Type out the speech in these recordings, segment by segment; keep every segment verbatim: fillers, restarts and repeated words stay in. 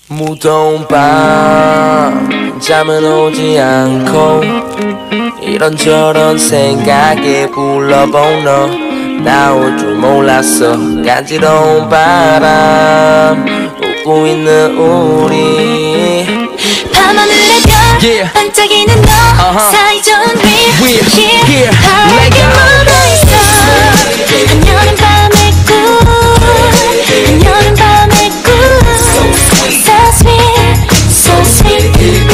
무더운 밤 잠은 오지 않고 이런저런 생각에 불러본 너 나올 줄 몰랐어. 간지러운 바람 웃고 있는 우리 밤하늘의 별 yeah. 반짝이는 너 uh-huh. 사이좋은 We're here, here. 바람에 묻어있어 한여름 밤의 꿈 한여름 밤의 꿈 So sweet, so sweet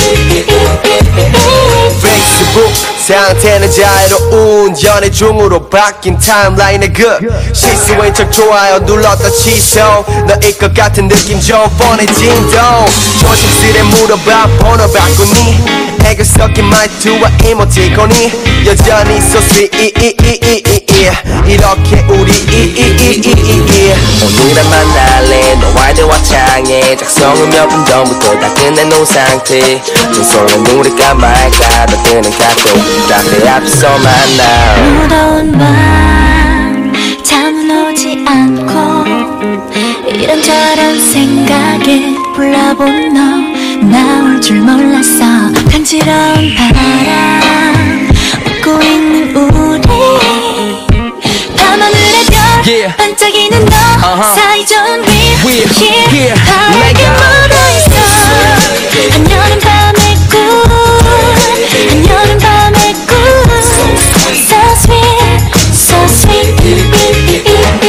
Facebook 상태는 자유로운 연애 중으로 바뀐 타임라인의 그 실수인 척 좋아요 눌렀던 취소 너일 것 같은 느낌 좀 뻔해진 동 조심스레 물어봐 번호 바꾸니 애교 섞인 말투와 이모티콘이 여전히 so sweet 이렇게 우리 오늘은 만날래 너와의 대화창에 작성은 몇 분 전부터 다 끝내놓은 상태 정성은 누릴까 말까 더 뜨는 카톡 카페 앞에서 만나 무더운 밤 잠은 오지 않고 이런저런 생각에 불러본 너 나올 줄 몰랐어 간지러운 바람 웃고 있는 우리 밤하늘의 별 yeah. 반짝이는 너 uh-huh. 사이좋은 We're here, here. 바람에 묻어있어 한여름 밤의 꿈 한여름 밤의 꿈 So sweet, so sweet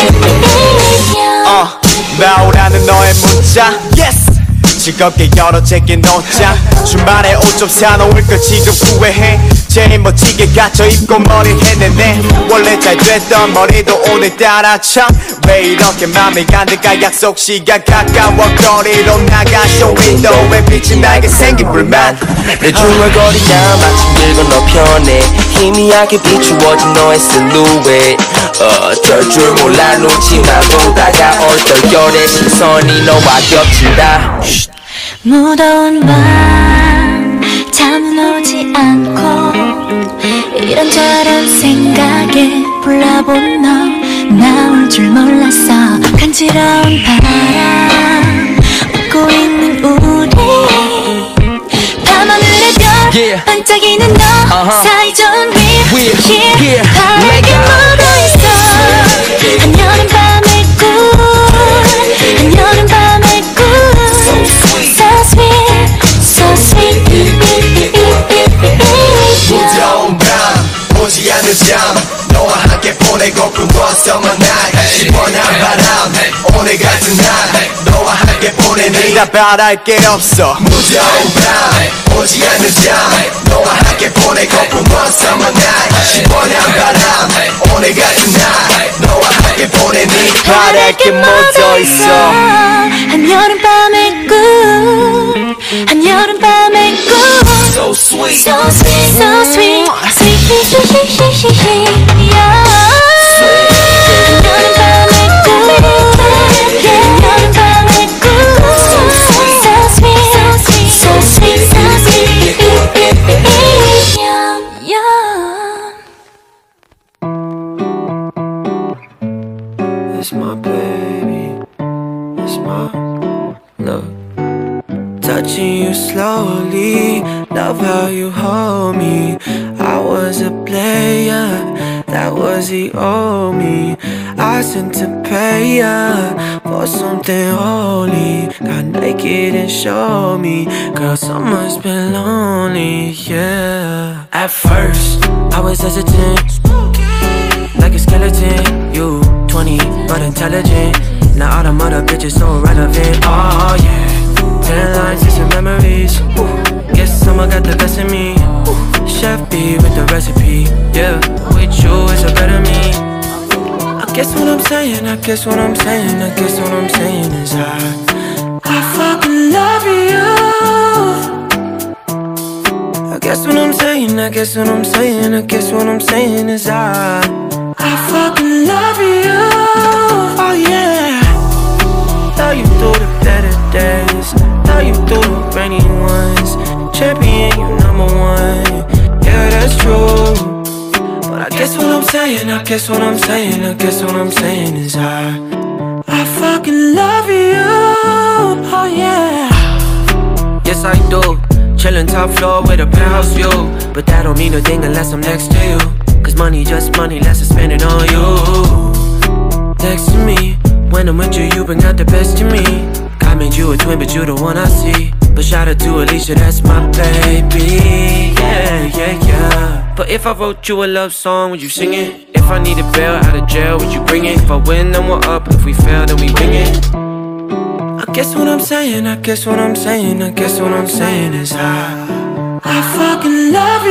어, 나오라는 너의 문자 Yes! 즐겁게 열어 제게 놓자 주말에 옷 좀 사놓을 거 지금 후회해 제일 멋지게 갖춰 입고 머리를 해내네 원래 잘 됐던 머리도 오늘따라 참 왜 이렇게 맘이 간들까 약속 시간 가까워 거리로 나가 쇼윈도에 빛이 나게 생긴 불만 내 중얼거리가 마침 늙은 너 편에 희미하게 비추어진 너의 실루엣 어쩔 줄 몰라 눈치만 보다가 얼떨결에 시선이 너와 겹친다 무더운 밤 잠은 오지 않고 이런저런 생각에 불러본 너 나올 줄 몰랐어 간지러운 바람 웃고 있는 우리 밤하늘의 별 yeah. 반짝이는 너 uh-huh. 사이좋은 We're here, here. 바람에 묻어있어 한여름 밤의 꿈 한여름 밤의 꿈 So sweet, so sweet 무더운 밤 오지 않는 잠 너와 함께 보내고 꿈꿔 summer night 시원한 바람 오늘 같은 날 너와 함께 보내니 나 바랄 게 없어 무더운 밤 오지 않는 잠 너와 함께 보내고 꿈꿔 summer night 시원한 바람 오늘 같은 날 너와 함께 보내니 바랄 게 묻어있어 한여름 밤의 꿈 한여름 밤의 꿈 So sweet, so sweet, so sweet, sweet, sweet, sweet, sweet, sweet, yeah. 한여름 밤의 꿈, 한여름 밤의 꿈, so sweet, so sweet, so sweet, so sweet, yeah, yeah. It's my baby, it's my love. Touching you slowly, love how you hold me. I was a player, that was the old me. I sent to pay ya for something holy. Got naked and showed me, girl, summer's been lonely, yeah. At first, I was hesitant, like a skeleton. You twenty, but intelligent. Now all them other bitches so relevant, oh yeah. Ten lines and some memories. Ooh. Guess someone got the best of me. Ooh. Chef B with the recipe. Yeah, with you it's a better me. I guess what I'm saying, I guess what I'm saying, I guess what I'm saying is I I fucking love you. I guess what I'm saying, I guess what I'm saying, I guess what I'm saying is I I fucking love you. Oh yeah. Love you through the better days, love you through the rainy ones. Champion, you number one, yeah that's true. But I guess what I'm saying, I guess what I'm saying, I guess what I'm saying is I I fucking love you, oh yeah. living top floor with a penthouse view, but that don't mean a thing unless I'm next to you. Cause money just money, let's just spend it on you. Next to me, when I'm with you, you bring out the best in me. God made you a twin, but you the one I see. But shout out to Alicia, that's my baby. Yeah, yeah, yeah. But if I wrote you a love song, would you sing it? If I need a bail out of jail, would you bring it? If I win, then we're up. If we fail, then we wing it. I guess what I'm saying, I guess what I'm saying, I guess what I'm saying is I I fucking love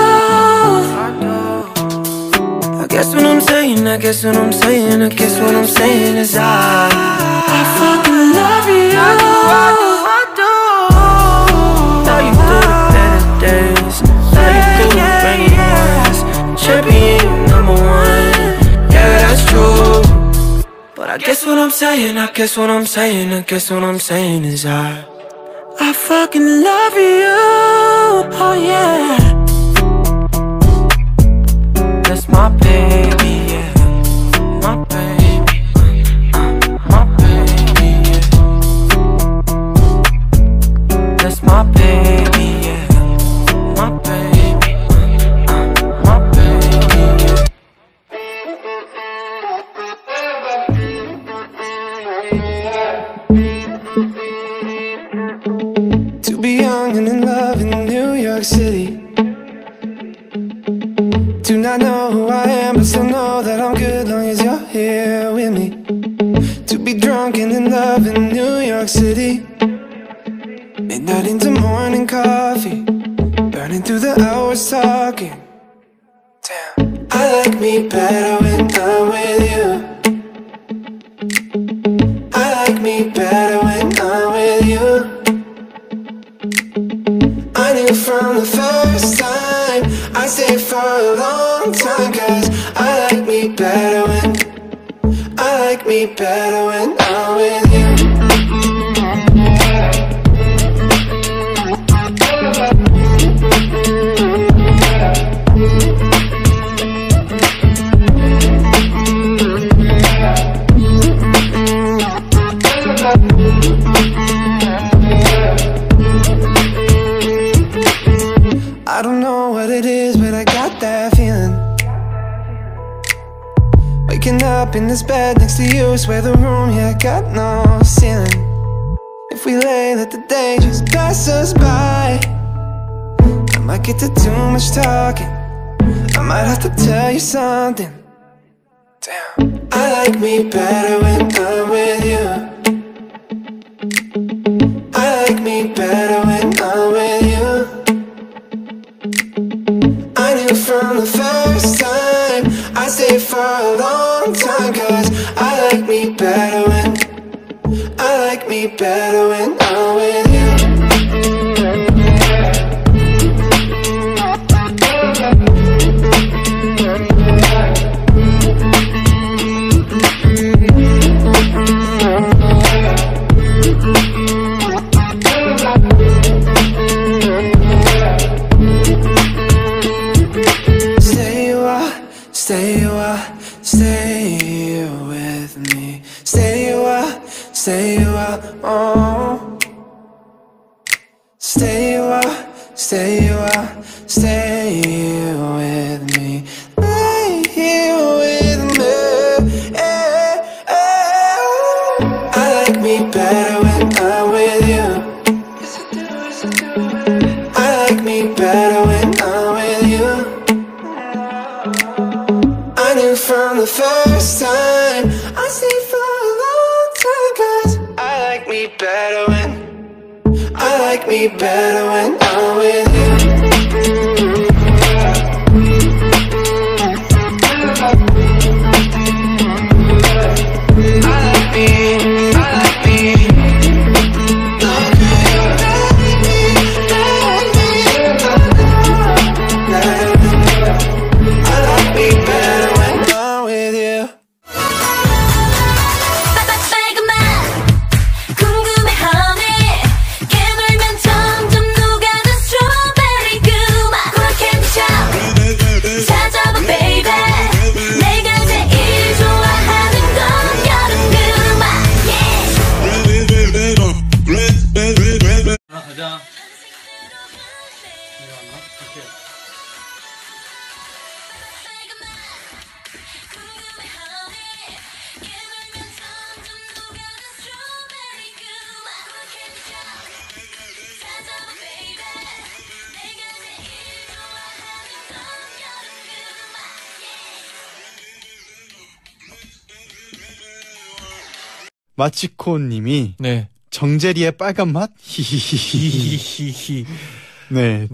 you. I guess what I'm saying, I guess what I'm saying, I guess what I'm saying is I I fucking love you. I do, I do, I do. Know you through the better days, know you through the rainy ones. Champion number one, yeah, that's true. But I guess what I'm saying, I guess what I'm saying, I guess what I'm saying is I I fucking love you, oh yeah. That's my baby, yeah. My baby, uh, my baby, yeah. That's my baby, yeah. My baby, uh, my baby, yeah. To be young and in love in New York City. Do not know who I am, but still know that I'm good long as you're here with me. To be drunk and in love in New York City. Midnight into morning coffee, burning through the hours talking. Damn, I like me better when I'm with you. I like me better when I'm with you. I knew from the first time I'd stay for a long time. Cause I like me better when I like me better when I'm with you. I don't know what it is, but I got that feeling. Waking up in this bed next to you, swear the room, yeah, got no ceiling. If we lay, let the day just pass us by. I might get to too much talking, I might have to tell you something. Damn, I like me better when I'm with you. I like me better when I'm with you. I knew from the first time I'd stay for a long time. Cause I like me better when I like me better when I'm with you. Stay a while, stay with me. Stay a while, stay a while, oh. Stay a while, stay a while, stay with me. Stay here with me, yeah, yeah. I like me better when I'm with you. I like me better when I'm with you. I knew from the first time I stay for a long time. Cause I like me better when I like me better when I'm with you. I like me, I like me. 궁금해하네. 깨물면 점점 녹아든 스트로베리 그 맛. 그렇게 마치코님이 네. 정제리의 빨간 맛? 히히히히. 히히히히. 네.